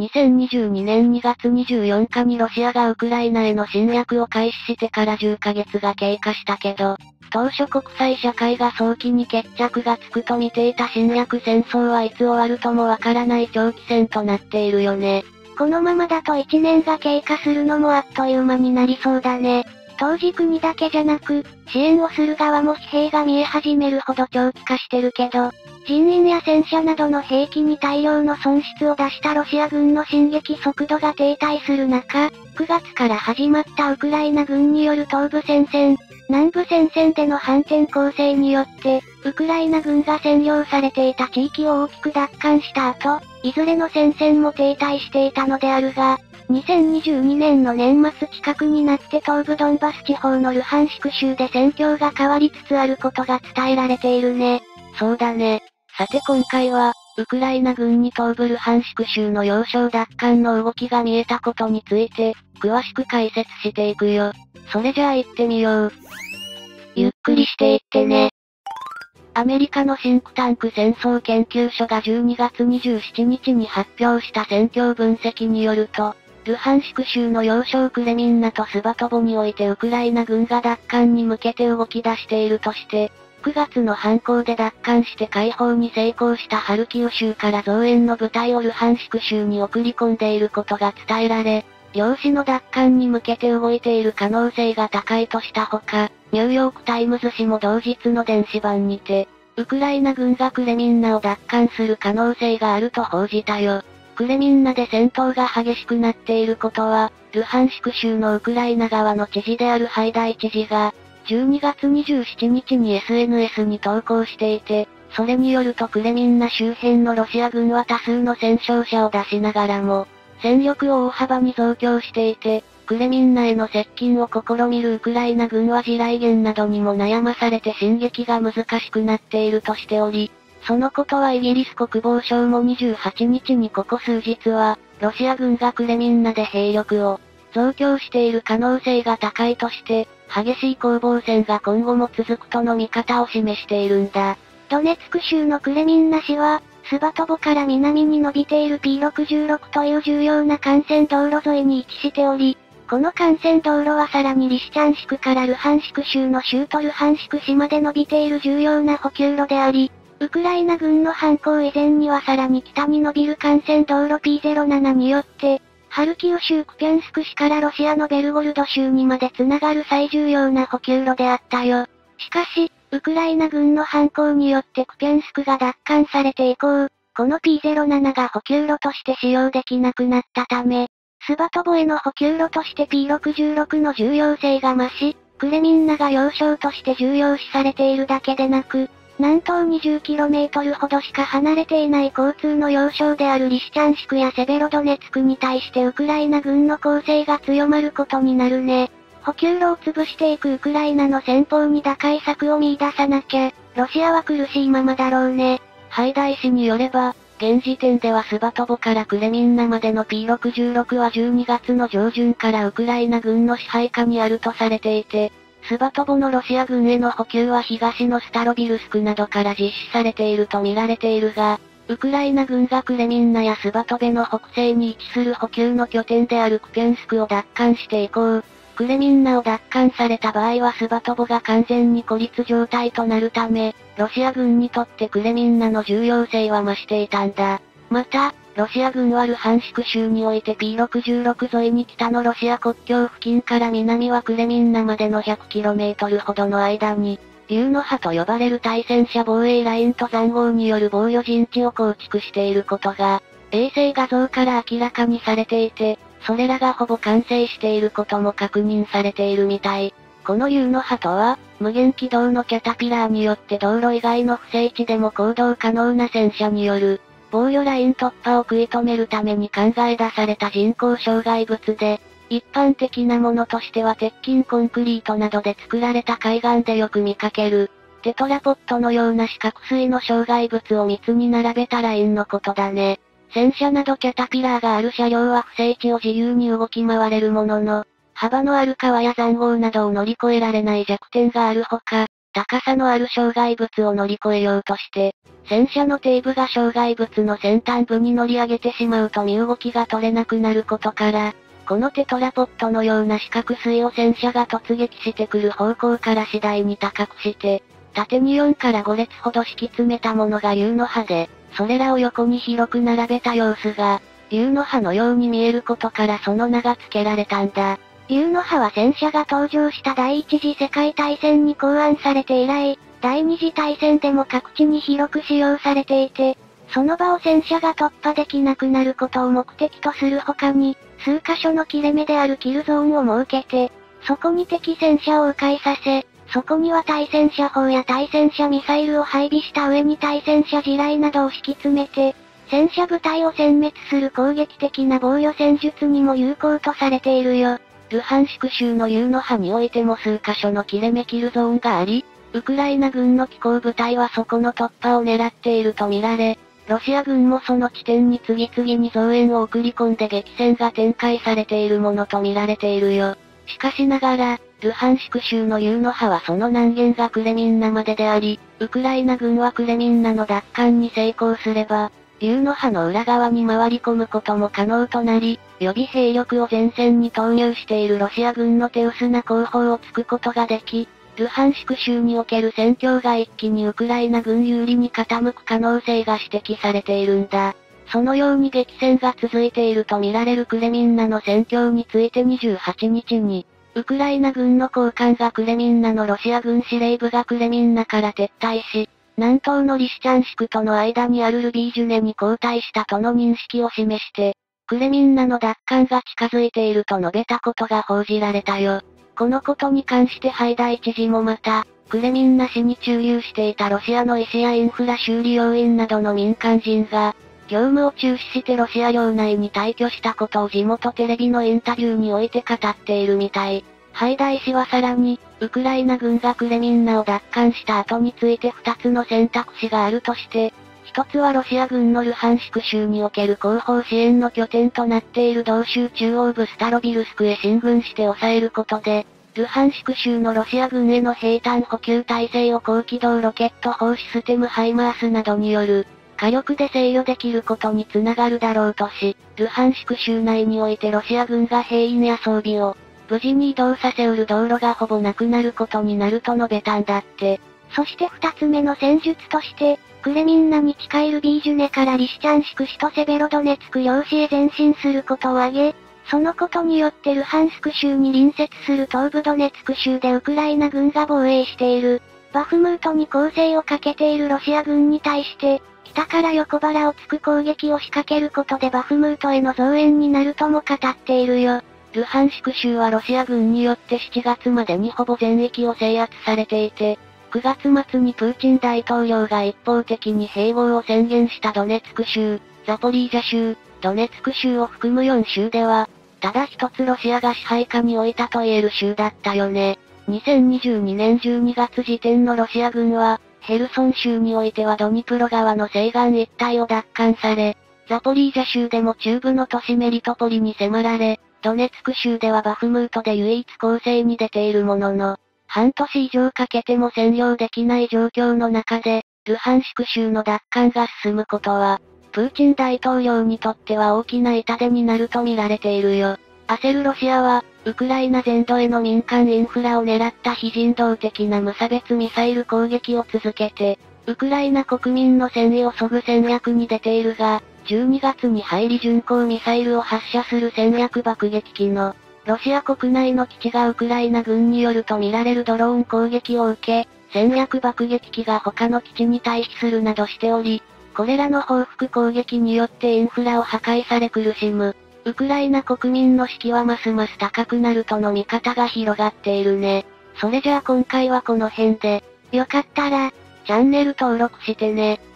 2022年2月24日にロシアがウクライナへの侵略を開始してから10ヶ月が経過したけど、当初国際社会が早期に決着がつくと見ていた侵略戦争はいつ終わるともわからない長期戦となっているよね。 このままだと1年が経過するのもあっという間になりそうだね。当時国だけじゃなく、支援をする側も疲弊が見え始めるほど長期化してるけど、人員や戦車などの兵器に大量の損失を出したロシア軍の進撃速度が停滞する中、9月から始まったウクライナ軍による東部戦線、南部戦線での反転攻勢によって、ウクライナ軍が占領されていた地域を大きく奪還した後、いずれの戦線も停滞していたのであるが、2022年の年末近くになって東部ドンバス地方のルハンシク州で戦況が変わりつつあることが伝えられているね。 そうだね。さて今回は、ウクライナ軍に東部ルハンシク州の要衝奪還の動きが見えたことについて、詳しく解説していくよ。それじゃあ行ってみよう。 ゆっくりしていってね。 アメリカのシンクタンク戦争研究所が12月27日に発表した戦況分析によると、ルハンシク州の要衝クレミンナとスバトボにおいてウクライナ軍が奪還に向けて動き出しているとして、9月の反攻で奪還して解放に成功したハルキウ州から増援の部隊をルハンシク州に送り込んでいることが伝えられ、両市の奪還に向けて動いている可能性が高いとしたほか、ニューヨークタイムズ紙も同日の電子版にて、ウクライナ軍がクレミンナを奪還する可能性があると報じたよ。クレミンナで戦闘が激しくなっていることは、ルハンシク州のウクライナ側の知事であるハイダイ知事が、12月27日に SNS に投稿していて、それによるとクレミンナ周辺のロシア軍は多数の戦傷者を出しながらも、戦力を大幅に増強していて、クレミンナへの接近を試みるウクライナ軍は地雷原などにも悩まされて進撃が難しくなっているとしており、そのことはイギリス国防省も28日にここ数日は、ロシア軍がクレミンナで兵力を増強している可能性が高いとして、激しい攻防戦が今後も続くとの見方を示しているんだ。 ドネツク州のクレミンナ市は、スバトボから南に伸びている P66 という重要な幹線道路沿いに位置しており、この幹線道路はさらにリシチャンシクからルハンシク州の州都ルハンシク市まで伸びている重要な補給路であり、ウクライナ軍の反攻以前にはさらに北に伸びる幹線道路 P07 によって、ハルキウ州クピャンスク市からロシアのベルゴルド州にまで繋がる最重要な補給路であったよ。しかし、ウクライナ軍の反攻によってクピャンスクが奪還されて以降、この P07 が補給路として使用できなくなったため、スバトボへの補給路として P66 の重要性が増し、クレミンナが要衝として重要視されているだけでなく、南東 20km ほどしか離れていない交通の要衝であるリシチャンシクやセベロドネツクに対してウクライナ軍の攻勢が強まることになるね。補給路を潰していくウクライナの先方に打開策を見出さなきゃ、ロシアは苦しいままだろうね。 ハイダイ氏によれば、現時点ではスバトボからクレミンナまでの P66 は12月の上旬からウクライナ軍の支配下にあるとされていて、スバトボのロシア軍への補給は東のスタロビルスクなどから実施されていると見られているが、ウクライナ軍がクレミンナやスバトベの北西に位置する補給の拠点であるクピャンスクを奪還して以降、クレミンナを奪還された場合はスバトボが完全に孤立状態となるため、ロシア軍にとってクレミンナの重要性は増していたんだ。また、ロシア軍はルハンシク州において P66 沿いに北のロシア国境付近から南はクレミンナまでの 100km ほどの間に、竜の歯と呼ばれる対戦車防衛ラインと塹壕による防御陣地を構築していることが、衛星画像から明らかにされていて、それらがほぼ完成していることも確認されているみたい。この竜の歯とは、無限軌道のキャタピラーによって道路以外の不整地でも行動可能な戦車による、防御ライン突破を食い止めるために考え出された人工障害物で、一般的なものとしては鉄筋コンクリートなどで作られた海岸でよく見かける、テトラポットのような四角錐の障害物を密に並べたラインのことだね。戦車などキャタピラーがある車両は不整地を自由に動き回れるものの、幅のある川や塹壕などを乗り越えられない弱点があるほか、 高さのある障害物を乗り越えようとして、戦車の底部が障害物の先端部に乗り上げてしまうと身動きが取れなくなることから、このテトラポットのような四角錐を戦車が突撃してくる方向から次第に高くして、縦に4から5列ほど敷き詰めたものが竜の歯で、それらを横に広く並べた様子が、竜の歯のように見えることからその名が付けられたんだ。 竜の歯は戦車が登場した第一次世界大戦に考案されて以来、第二次大戦でも各地に広く使用されていて、その場を戦車が突破できなくなることを目的とする他に、数箇所の切れ目であるキルゾーンを設けて、そこに敵戦車を迂回させ、そこには対戦車砲や対戦車ミサイルを配備した上に対戦車地雷などを敷き詰めて、戦車部隊を殲滅する攻撃的な防御戦術にも有効とされているよ。 ルハンシク州の竜の歯においても数箇所の切れ目キルゾーンがあり、ウクライナ軍の機甲部隊はそこの突破を狙っているとみられ、ロシア軍もその地点に次々に増援を送り込んで激戦が展開されているものと見られているよ。しかしながら、ルハンシク州の竜の歯はその南限がクレミンナまでであり、ウクライナ軍はクレミンナの奪還に成功すれば、竜の歯の裏側に回り込むことも可能となり、予備兵力を前線に投入しているロシア軍の手薄な後方を突くことができ、ルハンシク州における戦況が一気にウクライナ軍有利に傾く可能性が指摘されているんだ。そのように激戦が続いていると見られるクレミンナの戦況について28日に、ウクライナ軍の高官がクレミンナのロシア軍司令部がクレミンナから撤退し、南東のリシチャンシクとの間にあるルビージュネに後退したとの認識を示して、クレミンナの奪還が近づいていると述べたことが報じられたよ。このことに関してハイダイ知事もまた、クレミンナ市に駐留していたロシアの医師やインフラ修理要員などの民間人が、業務を中止してロシア領内に退去したことを地元テレビのインタビューにおいて語っているみたい。ハイダイ氏はさらに、ウクライナ軍がクレミンナを奪還した後について2つの選択肢があるとして、一つはロシア軍のルハンシク州における後方支援の拠点となっている同州中央部スタロビルスクへ進軍して抑えることで、ルハンシク州のロシア軍への兵站補給体制を高機動ロケット砲システムハイマースなどによる火力で制御できることにつながるだろうとし、ルハンシク州内においてロシア軍が兵員や装備を無事に移動させうる道路がほぼなくなることになると述べたんだって。 そして二つ目の戦術として、クレミンナに近いルビージュネからリシチャンシク市とセベロドネツク領市へ前進することを挙げ、そのことによってルハンスク州に隣接する東部ドネツク州でウクライナ軍が防衛している、バフムートに攻勢をかけているロシア軍に対して、北から横腹を突く攻撃を仕掛けることでバフムートへの増援になるとも語っているよ。 ルハンシク州はロシア軍によって7月までにほぼ全域を制圧されていて、9月末にプーチン大統領が一方的に併合を宣言したドネツク州、ザポリージャ州、ドネツク州を含む4州では、ただ一つロシアが支配下に置いたと言える州だったよね。2022年12月時点のロシア軍は、ヘルソン州においてはドニプロ川の西岸一帯を奪還され、ザポリージャ州でも中部の都市メリトポリに迫られ、ドネツク州ではバフムートで唯一攻勢に出ているものの、半年以上かけても占領できない状況の中で、ルハンシク州の奪還が進むことは、プーチン大統領にとっては大きな痛手になると見られているよ。焦るロシアは、ウクライナ全土への民間インフラを狙った非人道的な無差別ミサイル攻撃を続けて、ウクライナ国民の戦意を削ぐ戦略に出ているが、12月に入り巡航ミサイルを発射する戦略爆撃機の、ロシア国内の基地がウクライナ軍によると見られるドローン攻撃を受け、戦略爆撃機が他の基地に退避するなどしており、これらの報復攻撃によってインフラを破壊され苦しむ、ウクライナ国民の士気はますます高くなるとの見方が広がっているね。それじゃあ今回はこの辺で、 よかったら、 チャンネル登録してね。